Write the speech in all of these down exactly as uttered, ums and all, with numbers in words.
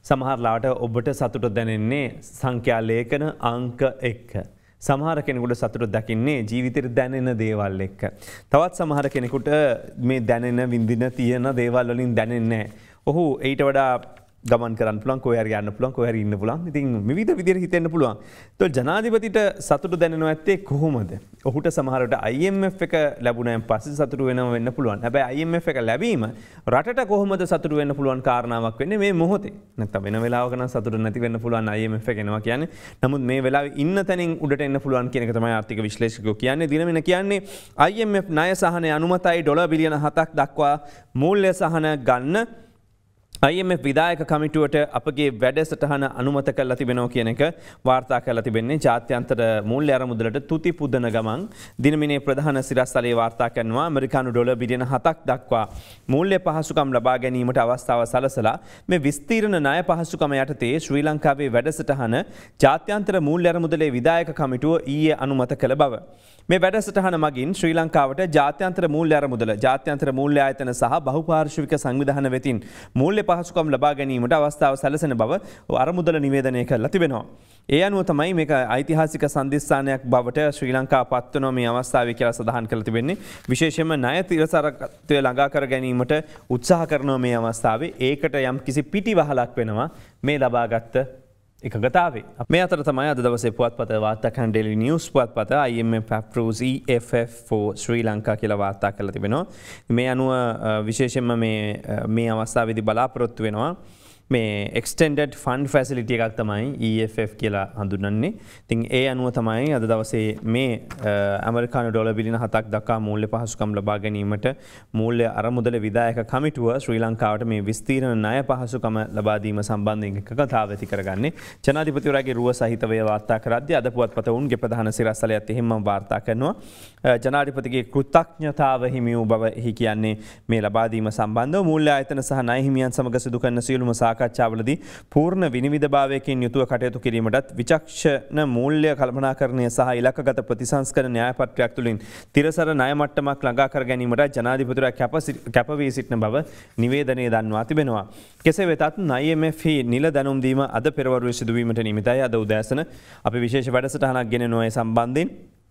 සමහර ලාට ඔබට සතුට දැනෙන්නේ සංඛ්‍යා ලේඛන අංක එක්ක. සමහර කෙනෙකුට සතුට දකින්නේ ජීවිතේට දැනෙන දේවල් එක්ක. තවත් සමහර කෙනෙකුට මේ දැනෙන විඳින තියෙන දේවල් වලින් දැනෙන්නේ නැහැ. ඔහු ඊට වඩා ගමන් කරන්න පුළුවන්, කොහේ හරි යන්න පුළුවන්, කොහේ හරි ඉන්න පුළුවන්. ඉතින් විවිධ විදිහට හිතෙන්න පුළුවන්. ඒතකොට ජනාධිපතිට සතුට දැනෙනවා ඇත්තේ කොහොමද? ඔහුට සමහරවිට I M F එක ලැබුණාන් පස්සේ සතුට වෙනව වෙන්න පුළුවන්. හැබැයි I M F එක ලැබීම රටට කොහොමද සතුට වෙන්න පුළුවන් කාරණාවක් වෙන්නේ මේ මොහොතේ. නැත්නම් වෙන වෙලාවක නම් සතුට නැති වෙන්න පුළුවන් I M F එක එනවා කියන්නේ. නමුත් මේ වෙලාවේ ඉන්න තැනින් උඩට එන්න පුළුවන් කියන එක තමයි ආර්ථික විශ්ලේෂකයෝ කියන්නේ. දිනමින කියන්නේ I M F ණය සහනය අනුමතයි ඩොලර් බිලියන හතක් දක්වා මූල්‍ය සහන ගන්න I M F විධායක කමිටුවට අපගේ වැඩසටහන අනුමත කරලා තිබෙනවා කියන එක වාර්තා කරලා තිබෙන්නේ ජාත්‍යන්තර මූල්‍ය අරමුදලට තුති පුදන ගමන් දිනමිනේ ප්‍රධාන සිරස්තලයේ වාර්තා කරනවා ඇමරිකානු ඩොලර් බිලියන හතක් දක්වා මූල්‍ය පහසුකම් ලබා ගැනීමට අවස්ථාව සලසලා මේ විස්තීර්ණ ණය පහසුකම යටතේ ශ්‍රී ලංකාවේ වැඩසටහන ජාත්‍යන්තර මූල්‍ය අරමුදලේ විධායක කමිටුව ඊයේ අනුමත කළ බව. මේ වැඩසටහන මගින් ශ්‍රී ලංකාවට ජාත්‍යන්තර මූල්‍ය අරමුදල ජාත්‍යන්තර මූල්‍ය ආයතන සහ බහුපාර්ශ්වික සංවිධාන වෙතින් මූල්‍ය පහසුකම් ලබා ගැනීමට අවස්ථාව සැලසෙන බව අරමුදල නිවේදනය කරලා තිබෙනවා. ඒ අනුව තමයි මේක ඓතිහාසික සම්දිස්ථානයක් බවට ශ්‍රී ලංකාව පත් වෙනවා මේ අවස්ථාවේ කියලා සඳහන් කරලා තිබෙන්නේ. විශේෂයෙන්ම ණය තිරසරත්වය ළඟා කර ගැනීමට උත්සාහ කරනවා මේ අවස්ථාවේ. ඒකට යම් කිසි පිටිවහලක් වෙනවා මේ ලබාගත් එකගතාවේ. මේ අතර තමයි අද දවසේ පුවත්පත වාර්තා කරන Daily News පුවත්පත I M F approves E F F for Sri Lanka කියලා වාර්තා කරලා තිබෙනවා. මේ අනුව විශේෂයෙන්ම මේ මේ අවස්ථාවේදී බලාපොරොත්තු වෙනවා මේ extended fund facility එකක් තමයි E F F කියලා හඳුන්වන්නේ. ඉතින් ඒ අනුව තමයි අද දවසේ මේ ඇමරිකානු ඩොලර් බිලියන හතක් දක්වා මූල්‍ය පහසුකම් ලබා ගැනීමට මූල්‍ය අරමුදල විධායක කමිටුව ශ්‍රී ලංකාවට මේ විස්තීර්ණ ණය පහසුකම ලබා දීම සම්බන්ධයෙන් එකකතාව ඇති කරගන්නේ. ජනාධිපතිවරයාගේ රුව සහිතව වාර්තා කරද්දී අද පුවත්පත උන්ගේ ප්‍රධාන සිරස්තලයත් එහෙමම වාර්තා කරනවා. ජනාධිපතිගේ කෘතඥතාව හිමි වූ බව එහි කියන්නේ මේ ලබා දීම සම්බන්ධව මූල්‍ය ආයතන සහ ණය හිමියන් සමග සිදු කරන සියලුම සාකච්ඡාවලදී පූර්ණ විනිවිදභාවයකින් යුතුව කටයුතු කිරීමටත් විචක්ෂණ මූල්‍ය කල්පනාකරණය සහ ඉලක්කගත ප්‍රතිසංස්කරණ න්‍යායපත්‍රයක් තුළින් තිරසර ණය මට්ටමක් ළඟා කර ගැනීමට ජනාධිපතිවරයා කැප වී සිටින බව නිවේදනයේ දන්වා තිබෙනවා. කෙසේ වෙතත් I M F නිල දැනුම් දීම අද පෙරවරුවේ සිදුවීමට නිමිතයි. අද උදෑසන අපි විශේෂ වැඩසටහනක් ගෙනෙනවා ඒ සම්බන්ධයෙන්.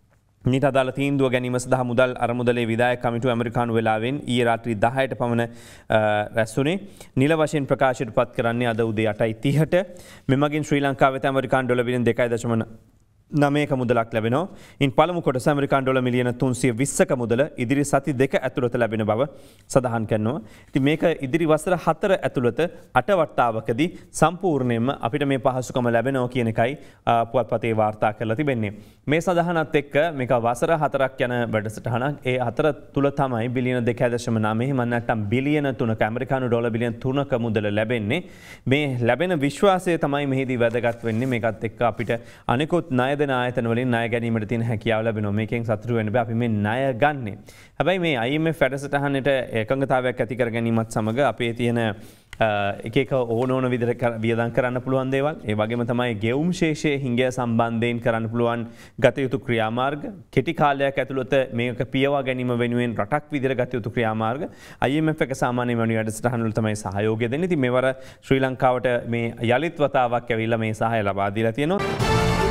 නිත අදාළ තීන්දුව ගැනීම සඳහා මුදල් අරමුදලේ විධායක කමිටුව ඇමරිකානු වෙලාවෙන් ඊයේ රාත්‍රී දහයට පමණ රැස් වුණේ. නිල වශයෙන් ප්‍රකාශයට පත් කරන්නේ අද උදේ අටයි තිහට. මෙමගින් ශ්‍රී ලංකාවේ ඇමරිකානු ඩොලර් බිලියන දෙකයි දශම නවයක මුදලක් ලැබෙනවා. ඉන් පළමු කොටස ඇමරිකානු ඩොලර් මිලියන තුන්සිය විස්සක මුදල ඉදිරි සති දෙක ඇතුළත ලැබෙන බව සඳහන් කරනවා. ඉතින් මේක ඉදිරි වසර හතර ඇතුළත අට වතාවකදී සම්පූර්ණයෙන්ම අපිට මේ පහසුකම ලැබෙනවා කියන එකයි පුවත්පතේ වාර්තා කරලා තිබෙන්නේ. මේ සඳහනත් එක්ක මේක වසර හතරක් යන වැඩසටහනක්. ඒ හතර තුල තමයි බිලියන දෙකයි දශම නවය එහෙම නැත්නම් බිලියන තුනක ඇමරිකානු ඩොලර් බිලියන තුනක මුදල ලැබෙන්නේ. මේ ලැබෙන විශ්වාසය තමයි මෙහිදී වැදගත් වෙන්නේ. මේකත් එක්ක අපිට අනිකුත් ණය ආයතන වලින් ණය ගැනීමට තියෙන හැකියාව ලැබෙනවා. මේකෙන් සතුටු වෙන්න බෑ අපි මේ ණය ගන්නෙ. හැබැයි මේ I M F වැඩසටහනට එකඟතාවයක් ඇති කර ගැනීමත් සමග අපේ තියෙන එක එක ඕන ඕන විදිහට වියදම් කරන්න පුළුවන් දේවල්. ඒ වගේම තමයි ගෙවුම් ශේෂයේ හිඟය සම්බන්ධයෙන් කරන්න පුළුවන් ගත යුතු ක්‍රියාමාර්ග. කෙටි කාලයක් ඇතුළත මේක පියවා ගැනීම වෙනුවෙන් රටක් විදිහට ගත යුතු ක්‍රියාමාර්ග I M F එක සාමාන්‍යයෙන් වෙන වැඩසටහන වල තමයි සහයෝගය දෙන්නේ. ඉතින් මේවර ශ්‍රී ලංකාවට මේ යලිත් වතාවක් ඇවිල්ලා මේ සහාය ලබා දීලා තියෙනවා.